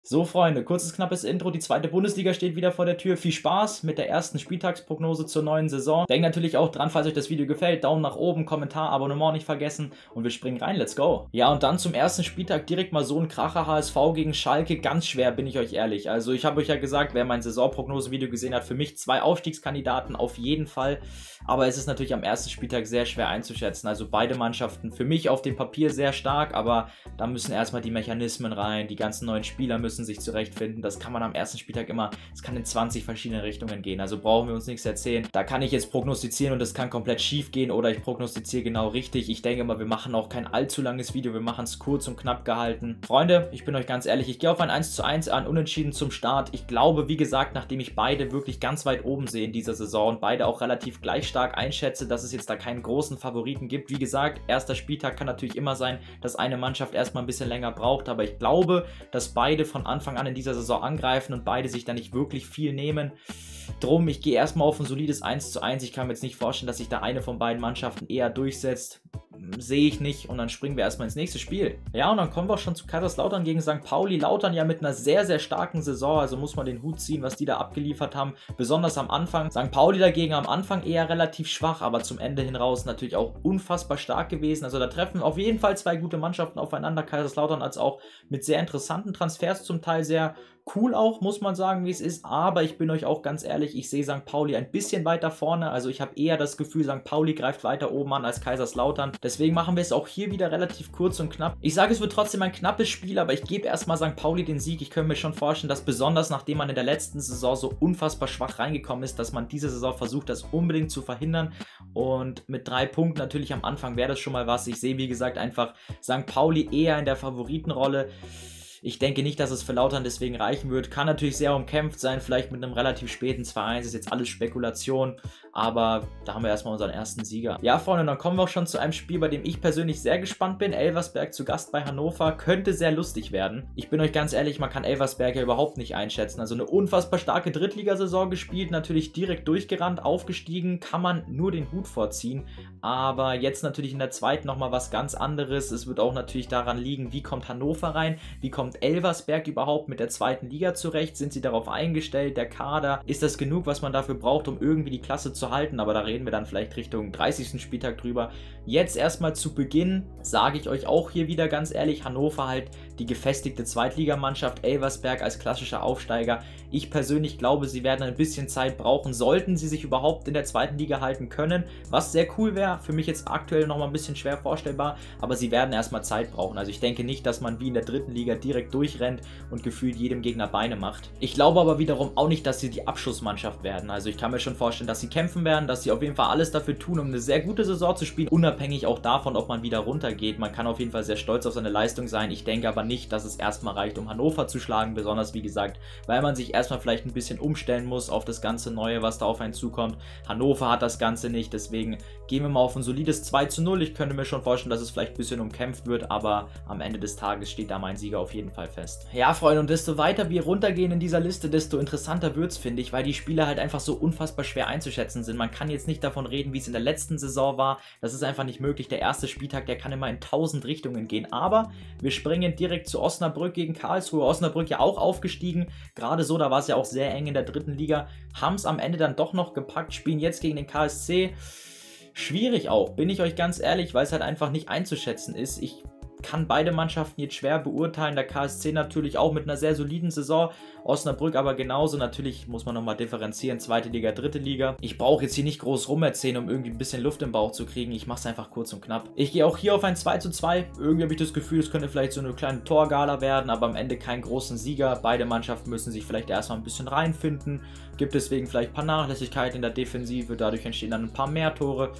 So, Freunde, kurzes, knappes Intro. Die zweite Bundesliga steht wieder vor der Tür. Viel Spaß mit der ersten Spieltagsprognose zur neuen Saison. Denkt natürlich auch dran, falls euch das Video gefällt. Daumen nach oben, Kommentar, Abonnement nicht vergessen. Und wir springen rein. Let's go. Ja, und dann zum ersten Spieltag direkt mal so ein Kracher. HSV gegen Schalke. Ganz schwer, bin ich euch ehrlich. Also ich habe euch ja gesagt, wer mein Saisonprognose-Video gesehen hat, für mich 2 Aufstiegskandidaten auf jeden Fall. Aber es ist natürlich am ersten Spieltag sehr schwer einzuschätzen. Also beide Mannschaften für mich auf dem Papier sehr stark. Aber da müssen erstmal die Mechanismen rein. Die ganzen neuen Spieler müssen sich zurechtfinden. Das kann man am ersten Spieltag immer, es kann in 20 verschiedene Richtungen gehen. Also brauchen wir uns nichts erzählen. Da kann ich jetzt prognostizieren und das kann komplett schief gehen oder ich prognostiziere genau richtig. Ich denke mal, wir machen auch kein allzu langes Video. Wir machen es kurz und knapp gehalten. Freunde, ich bin euch ganz ehrlich, ich gehe auf ein 1:1 an, unentschieden zum Start. Ich glaube, wie gesagt, nachdem ich beide wirklich ganz weit oben sehe in dieser Saison und beide auch relativ gleich stark einschätze, dass es jetzt da keinen großen Favoriten gibt. Wie gesagt, erster Spieltag kann natürlich immer sein, dass eine Mannschaft erstmal ein bisschen länger braucht, aber ich glaube, dass beide von Anfang an in dieser Saison angreifen und beide sich da nicht wirklich viel nehmen. Drum, ich gehe erstmal auf ein solides 1:1. Ich kann mir jetzt nicht vorstellen, dass sich da eine von beiden Mannschaften eher durchsetzt. Sehe ich nicht und dann springen wir erstmal ins nächste Spiel. Ja, und dann kommen wir auch schon zu Kaiserslautern gegen St. Pauli. Lautern ja mit einer sehr, sehr starken Saison, also muss man den Hut ziehen, was die da abgeliefert haben, besonders am Anfang. St. Pauli dagegen am Anfang eher relativ schwach, aber zum Ende hin raus natürlich auch unfassbar stark gewesen. Also da treffen auf jeden Fall 2 gute Mannschaften aufeinander, Kaiserslautern als auch mit sehr interessanten Transfers, zum Teil sehr cool auch, muss man sagen, wie es ist, aber ich bin euch auch ganz ehrlich, ich sehe St. Pauli ein bisschen weiter vorne, also ich habe eher das Gefühl, St. Pauli greift weiter oben an als Kaiserslautern, deswegen machen wir es auch hier wieder relativ kurz und knapp. Ich sage, es wird trotzdem ein knappes Spiel, aber ich gebe erstmal St. Pauli den Sieg. Ich könnte mir schon vorstellen, dass besonders nachdem man in der letzten Saison so unfassbar schwach reingekommen ist, dass man diese Saison versucht, das unbedingt zu verhindern und mit 3 Punkten natürlich am Anfang wäre das schon mal was. Ich sehe, wie gesagt, einfach St. Pauli eher in der Favoritenrolle. Ich denke nicht, dass es für Lautern deswegen reichen wird. Kann natürlich sehr umkämpft sein, vielleicht mit einem relativ späten 2:1. Ist jetzt alles Spekulation, aber da haben wir erstmal unseren ersten Sieger. Ja, Freunde, dann kommen wir auch schon zu einem Spiel, bei dem ich persönlich sehr gespannt bin. Elversberg zu Gast bei Hannover. Könnte sehr lustig werden. Ich bin euch ganz ehrlich, man kann Elversberg ja überhaupt nicht einschätzen. Also eine unfassbar starke Drittligasaison gespielt, natürlich direkt durchgerannt, aufgestiegen. Kann man nur den Hut vorziehen. Aber jetzt natürlich in der zweiten nochmal was ganz anderes. Es wird auch natürlich daran liegen, wie kommt Hannover rein, wie kommt Elversberg überhaupt mit der zweiten Liga zurecht? Sind sie darauf eingestellt? Der Kader? Ist das genug, was man dafür braucht, um irgendwie die Klasse zu halten? Aber da reden wir dann vielleicht Richtung 30. Spieltag drüber. Jetzt erstmal zu Beginn sage ich euch auch hier wieder ganz ehrlich, Hannover halt die gefestigte Zweitligamannschaft, Elversberg als klassischer Aufsteiger. Ich persönlich glaube, sie werden ein bisschen Zeit brauchen, sollten sie sich überhaupt in der zweiten Liga halten können, was sehr cool wäre. Für mich jetzt aktuell noch mal ein bisschen schwer vorstellbar, aber sie werden erstmal Zeit brauchen. Also ich denke nicht, dass man wie in der dritten Liga direkt durchrennt und gefühlt jedem Gegner Beine macht. Ich glaube aber wiederum auch nicht, dass sie die Abschussmannschaft werden. Also ich kann mir schon vorstellen, dass sie kämpfen werden, dass sie auf jeden Fall alles dafür tun, um eine sehr gute Saison zu spielen, unabhängig auch davon, ob man wieder runtergeht. Man kann auf jeden Fall sehr stolz auf seine Leistung sein. Ich denke aber nicht, dass es erstmal reicht, um Hannover zu schlagen, besonders wie gesagt, weil man sich erstmal vielleicht ein bisschen umstellen muss auf das ganze Neue, was da auf einen zukommt. Hannover hat das Ganze nicht, deswegen gehen wir mal auf ein solides 2:0. Ich könnte mir schon vorstellen, dass es vielleicht ein bisschen umkämpft wird, aber am Ende des Tages steht da mein Sieger auf jeden Fall fest. Ja, Freunde, und desto weiter wir runtergehen in dieser Liste, desto interessanter wird es, finde ich, weil die Spiele halt einfach so unfassbar schwer einzuschätzen sind. Man kann jetzt nicht davon reden, wie es in der letzten Saison war. Das ist einfach nicht möglich. Der erste Spieltag, der kann immer in 1000 Richtungen gehen. Aber wir springen direkt zu Osnabrück gegen Karlsruhe. Osnabrück ja auch aufgestiegen. Gerade so, da war es ja auch sehr eng in der dritten Liga. Haben es am Ende dann doch noch gepackt, spielen jetzt gegen den KSC. Schwierig auch, bin ich euch ganz ehrlich, weil es halt einfach nicht einzuschätzen ist. Ich kann beide Mannschaften jetzt schwer beurteilen. Der KSC natürlich auch mit einer sehr soliden Saison. Osnabrück aber genauso. Natürlich muss man nochmal differenzieren. Zweite Liga, dritte Liga. Ich brauche jetzt hier nicht groß rumerzählen, um irgendwie ein bisschen Luft im Bauch zu kriegen. Ich mache es einfach kurz und knapp. Ich gehe auch hier auf ein 2:2. Irgendwie habe ich das Gefühl, es könnte vielleicht so eine kleine Torgala werden, aber am Ende keinen großen Sieger. Beide Mannschaften müssen sich vielleicht erstmal ein bisschen reinfinden. Gibt deswegen vielleicht ein paar Nachlässigkeiten in der Defensive. Dadurch entstehen dann ein paar mehr Tore.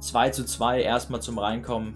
2:2 erstmal zum Reinkommen.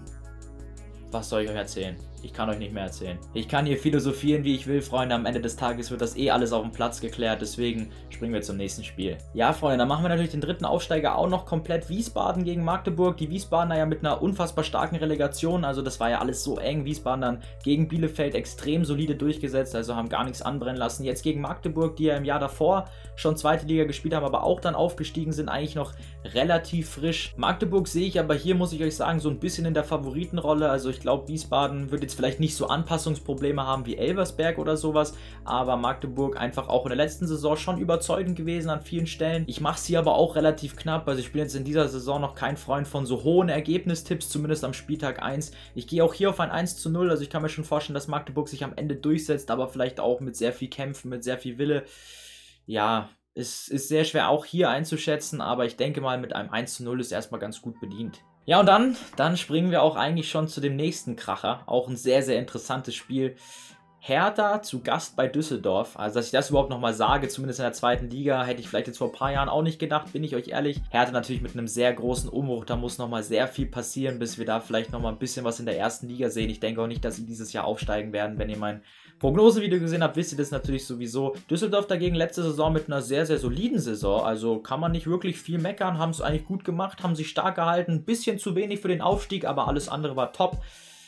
Was soll ich euch erzählen? Ich kann euch nicht mehr erzählen. Ich kann hier philosophieren, wie ich will, Freunde. Am Ende des Tages wird das eh alles auf dem Platz geklärt. Deswegen springen wir zum nächsten Spiel. Ja, Freunde, dann machen wir natürlich den dritten Aufsteiger auch noch komplett. Wiesbaden gegen Magdeburg. Die Wiesbadener ja mit einer unfassbar starken Relegation. Also das war ja alles so eng. Wiesbaden dann gegen Bielefeld extrem solide durchgesetzt. Also haben gar nichts anbrennen lassen. Jetzt gegen Magdeburg, die ja im Jahr davor schon zweite Liga gespielt haben, aber auch dann aufgestiegen sind. Eigentlich noch relativ frisch. Magdeburg sehe ich aber hier, muss ich euch sagen, so ein bisschen in der Favoritenrolle. Also ich glaube, Wiesbaden wird jetzt vielleicht nicht so Anpassungsprobleme haben wie Elversberg oder sowas, aber Magdeburg einfach auch in der letzten Saison schon überzeugend gewesen an vielen Stellen. Ich mache sie aber auch relativ knapp, also ich bin jetzt in dieser Saison noch kein Freund von so hohen Ergebnistipps, zumindest am Spieltag 1. Ich gehe auch hier auf ein 1:0, also ich kann mir schon vorstellen, dass Magdeburg sich am Ende durchsetzt, aber vielleicht auch mit sehr viel Kämpfen, mit sehr viel Wille. Ja, es ist sehr schwer auch hier einzuschätzen, aber ich denke mal, mit einem 1:0 ist erstmal ganz gut bedient. Ja, und dann springen wir auch eigentlich schon zu dem nächsten Kracher. Auch ein sehr, sehr interessantes Spiel. Hertha zu Gast bei Düsseldorf. Also, dass ich das überhaupt nochmal sage, zumindest in der zweiten Liga, hätte ich vielleicht jetzt vor ein paar Jahren auch nicht gedacht, bin ich euch ehrlich. Hertha natürlich mit einem sehr großen Umbruch, da muss nochmal sehr viel passieren, bis wir da vielleicht nochmal ein bisschen was in der ersten Liga sehen. Ich denke auch nicht, dass sie dieses Jahr aufsteigen werden. Wenn ihr mein Prognosevideo gesehen habt, wisst ihr das natürlich sowieso. Düsseldorf dagegen letzte Saison mit einer sehr, sehr soliden Saison. Also kann man nicht wirklich viel meckern, haben es eigentlich gut gemacht, haben sich stark gehalten. Ein bisschen zu wenig für den Aufstieg, aber alles andere war top.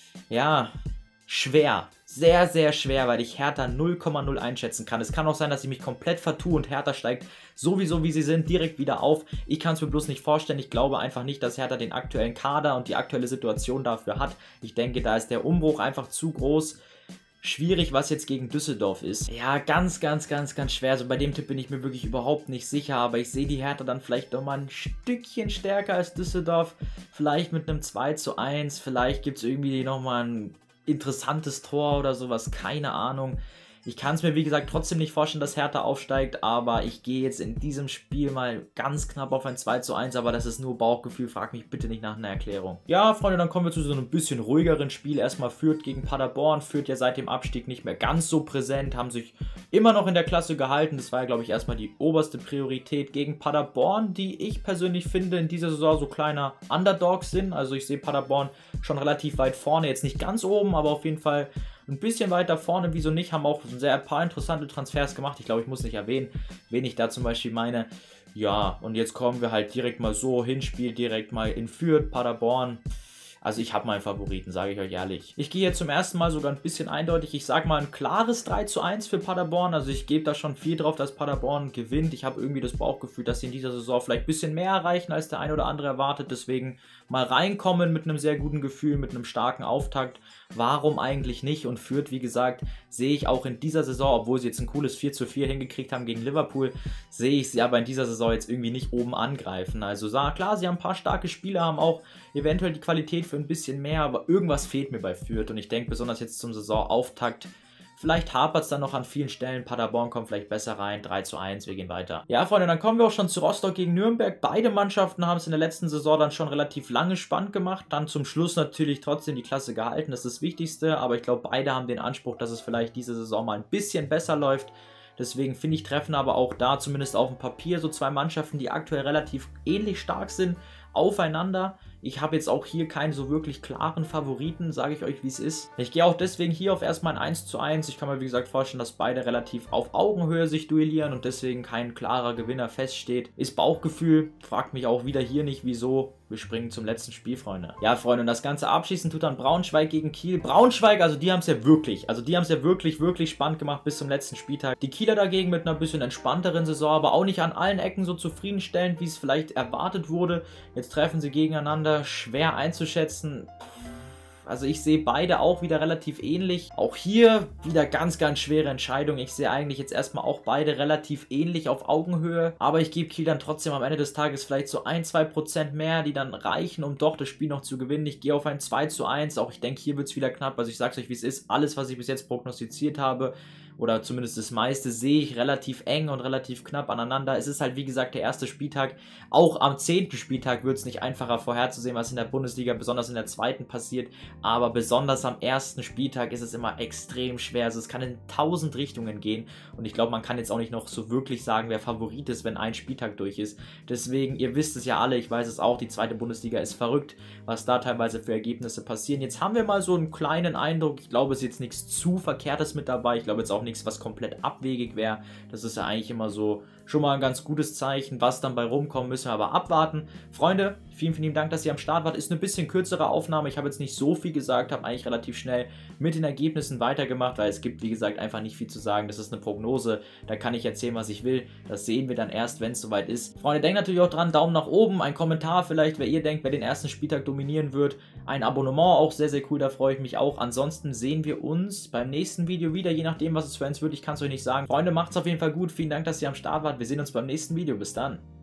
Ja, schwer. Sehr, sehr schwer, weil ich Hertha 0,0 einschätzen kann. Es kann auch sein, dass ich mich komplett vertue und Hertha steigt sowieso, wie sie sind, direkt wieder auf. Ich kann es mir bloß nicht vorstellen. Ich glaube einfach nicht, dass Hertha den aktuellen Kader und die aktuelle Situation dafür hat. Ich denke, da ist der Umbruch einfach zu groß. Schwierig, was jetzt gegen Düsseldorf ist. Ja, ganz, ganz, ganz, ganz schwer. Also bei dem Tipp bin ich mir wirklich überhaupt nicht sicher, aber ich sehe die Hertha dann vielleicht nochmal ein Stückchen stärker als Düsseldorf. Vielleicht mit einem 2:1, vielleicht gibt es irgendwie nochmal ein interessantes Tor oder sowas, keine Ahnung. Ich kann es mir, wie gesagt, trotzdem nicht vorstellen, dass Hertha aufsteigt, aber ich gehe jetzt in diesem Spiel mal ganz knapp auf ein 2:1, aber das ist nur Bauchgefühl, frag mich bitte nicht nach einer Erklärung. Ja, Freunde, dann kommen wir zu so einem bisschen ruhigeren Spiel. Erstmal Fürth gegen Paderborn. Fürth ja seit dem Abstieg nicht mehr ganz so präsent, haben sich immer noch in der Klasse gehalten. Das war ja, glaube ich, erstmal die oberste Priorität gegen Paderborn, die ich persönlich finde in dieser Saison so kleiner Underdogs sind. Also ich sehe Paderborn schon relativ weit vorne, jetzt nicht ganz oben, aber auf jeden Fall ein bisschen weiter vorne, wieso nicht, haben auch ein paar interessante Transfers gemacht. Ich glaube, ich muss nicht erwähnen, wen ich da zum Beispiel meine. Ja, und jetzt kommen wir halt direkt mal so, Hinspiel direkt mal in Fürth, Paderborn. Also ich habe meinen Favoriten, sage ich euch ehrlich. Ich gehe jetzt zum ersten Mal sogar ein bisschen eindeutig. Ich sage mal ein klares 3:1 für Paderborn. Also ich gebe da schon viel drauf, dass Paderborn gewinnt. Ich habe irgendwie das Bauchgefühl, dass sie in dieser Saison vielleicht ein bisschen mehr erreichen, als der ein oder andere erwartet. Deswegen mal reinkommen mit einem sehr guten Gefühl, mit einem starken Auftakt. Warum eigentlich nicht? Und Fürth, wie gesagt, sehe ich auch in dieser Saison, obwohl sie jetzt ein cooles 4:4 hingekriegt haben gegen Liverpool, sehe ich sie aber in dieser Saison jetzt irgendwie nicht oben angreifen. Also klar, sie haben ein paar starke Spieler, haben auch eventuell die Qualität für ein bisschen mehr, aber irgendwas fehlt mir bei Fürth und ich denke besonders jetzt zum Saisonauftakt, vielleicht hapert es dann noch an vielen Stellen. Paderborn kommt vielleicht besser rein. 3:1, wir gehen weiter. Ja, Freunde, dann kommen wir auch schon zu Rostock gegen Nürnberg. Beide Mannschaften haben es in der letzten Saison dann schon relativ lange spannend gemacht. Dann zum Schluss natürlich trotzdem die Klasse gehalten. Das ist das Wichtigste. Aber ich glaube, beide haben den Anspruch, dass es vielleicht diese Saison mal ein bisschen besser läuft. Deswegen finde ich, treffen aber auch da zumindest auf dem Papier so zwei Mannschaften, die aktuell relativ ähnlich stark sind, aufeinander. Ich habe jetzt auch hier keinen so wirklich klaren Favoriten, sage ich euch, wie es ist. Ich gehe auch deswegen hier auf erstmal ein 1:1. Ich kann mir, wie gesagt, vorstellen, dass beide relativ auf Augenhöhe sich duellieren und deswegen kein klarer Gewinner feststeht. Ist Bauchgefühl, fragt mich auch wieder hier nicht, wieso. Wir springen zum letzten Spiel, Freunde. Ja, Freunde, und das Ganze abschließen tut dann Braunschweig gegen Kiel. Braunschweig, also die haben es ja wirklich, wirklich spannend gemacht bis zum letzten Spieltag. Die Kieler dagegen mit einer bisschen entspannteren Saison, aber auch nicht an allen Ecken so zufriedenstellend, wie es vielleicht erwartet wurde. Jetzt treffen sie gegeneinander, schwer einzuschätzen. Also ich sehe beide auch wieder relativ ähnlich. Auch hier wieder ganz, ganz schwere Entscheidung. Ich sehe eigentlich jetzt erstmal auch beide relativ ähnlich auf Augenhöhe. Aber ich gebe Kiel dann trotzdem am Ende des Tages vielleicht so 1-2% mehr, die dann reichen, um doch das Spiel noch zu gewinnen. Ich gehe auf ein 2:1. Auch ich denke, hier wird es wieder knapp. Also ich sage es euch, wie es ist. Alles, was ich bis jetzt prognostiziert habe, oder zumindest das meiste, sehe ich relativ eng und relativ knapp aneinander. Es ist halt, wie gesagt, der erste Spieltag. Auch am 10. Spieltag wird es nicht einfacher vorherzusehen, was in der Bundesliga, besonders in der zweiten, passiert. Aber besonders am ersten Spieltag ist es immer extrem schwer. Also es kann in 1000 Richtungen gehen. Und ich glaube, man kann jetzt auch nicht noch so wirklich sagen, wer Favorit ist, wenn ein Spieltag durch ist. Deswegen, ihr wisst es ja alle, ich weiß es auch, die zweite Bundesliga ist verrückt, was da teilweise für Ergebnisse passieren. Jetzt haben wir mal so einen kleinen Eindruck. Ich glaube, es ist jetzt nichts zu Verkehrtes mit dabei. Ich glaube jetzt auch nichts, was komplett abwegig wäre. Das ist ja eigentlich immer so schon mal ein ganz gutes Zeichen. Was dann bei rumkommen, müssen wir aber abwarten. Freunde, Vielen, vielen Dank, dass ihr am Start wart. Ist eine bisschen kürzere Aufnahme. Ich habe jetzt nicht so viel gesagt, habe eigentlich relativ schnell mit den Ergebnissen weitergemacht, weil es gibt, wie gesagt, einfach nicht viel zu sagen. Das ist eine Prognose, da kann ich erzählen, was ich will. Das sehen wir dann erst, wenn es soweit ist. Freunde, denkt natürlich auch dran, Daumen nach oben, ein Kommentar vielleicht, wer ihr denkt, wer den ersten Spieltag dominieren wird. Ein Abonnement, auch sehr, sehr cool, da freue ich mich auch. Ansonsten sehen wir uns beim nächsten Video wieder, je nachdem, was es für eins wird. Ich kann es euch nicht sagen. Freunde, macht's auf jeden Fall gut. Vielen Dank, dass ihr am Start wart. Wir sehen uns beim nächsten Video. Bis dann.